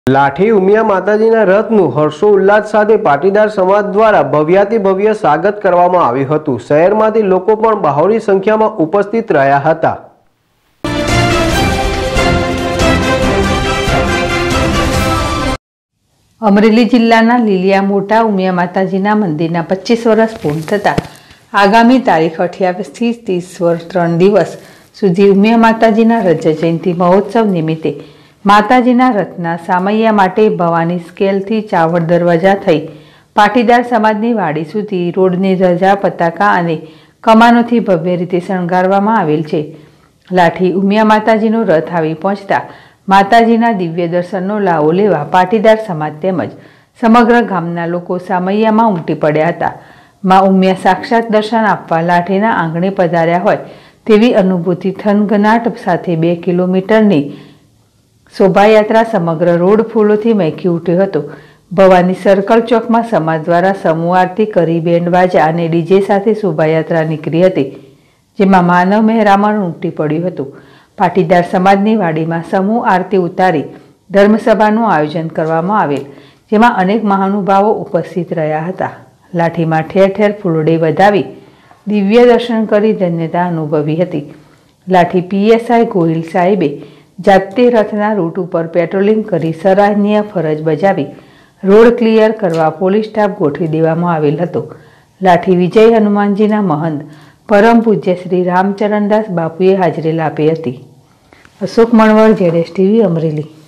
લાઠી ઉમિયા માતાજીના રથનું હર્ષોલ્લાસ સાથે પાટીદાર સમાજ દ્વારા ભવ્યાતિ ભવ્ય સ્વાગત કરવામાં આવ્યું હતું। શહેરમાંથી લોકો પણ બહોળી સંખ્યામાં ઉપસ્થિત રહ્યા હતા। અમરેલી જિલ્લાના લીલિયા મોટા ઉમિયા માતાજીના મંદિરના 25 વર્ષ પૂર્ણ થતા આગામી તારીખ 28 થી 30 વર્ષ 3 દિવસ સુધી ઉમિયા માતાજીના રજ જયંતિ મહોત્સવ નિમિત્તે માતાજીના રથના સામૈયા માટે ભવાની સ્કેલથી ચાવડ દરવાજા થઈ પાટીદાર સમાજની વાડી સુધી રોડની ધજા પતાકા અને કમાનોથી ભવ્ય રીતે શણગારવામાં આવેલ છે। લાઠી ઉમિયા માતાજીનો રથ આવી પહોંચતા માતાજીના દિવ્ય દર્શનનો લાવો લેવા પાટીદાર સમાજ તેમજ સમગ્ર ગામના લોકો સામૈયામાં ઉમટી પડ્યા હતા। માં ઉમિયા સાક્ષાત દર્શન આપવા લાઠીના આંગણે પધાર્યા હોય તેવી અનુભૂતિ થનગનાટ સાથે 2 કિલોમીટરની શોભાયાત્રા સમગ્ર રોડ ફૂલોથી મહેકી ઉઠ્યો હતો। ભવાની સર્કલ ચોકમાં સમાજ દ્વારા સમૂહ આરતી કરી બેન્ડ બાજા અને ડીજે સાથે શોભાયાત્રા નીકળી હતી, જેમાં માનવ મહેરામણ ઉમટી પડ્યું હતું। પાટીદાર સમાજની વાડીમાં સમૂહ આરતી ઉતારી ધર્મસભાનું આયોજન કરવામાં આવેલ, જેમાં અનેક મહાનુભાવો ઉપસ્થિત રહ્યા હતા। લાઠીમાં ઠેર ઠેર ફૂલડે વધાવી દિવ્ય દર્શન કરી ધન્યતા અનુભવી હતી। લાઠી પીએસઆઈ ગોહિલ સાહેબે જાતે રથના રૂટ ઉપર પેટ્રોલિંગ કરી સરાહનીય ફરજ બજાવી રોડ ક્લિયર કરવા પોલીસ સ્ટાફ ગોઠવી દેવામાં આવેલ હતો। લાઠી વિજય હનુમાનજીના મહંત પરમ પૂજ્ય શ્રી રામચરણદાસ બાપુએ હાજરી આપી હતી। અશોક મણવર, ZSTV, અમરેલી।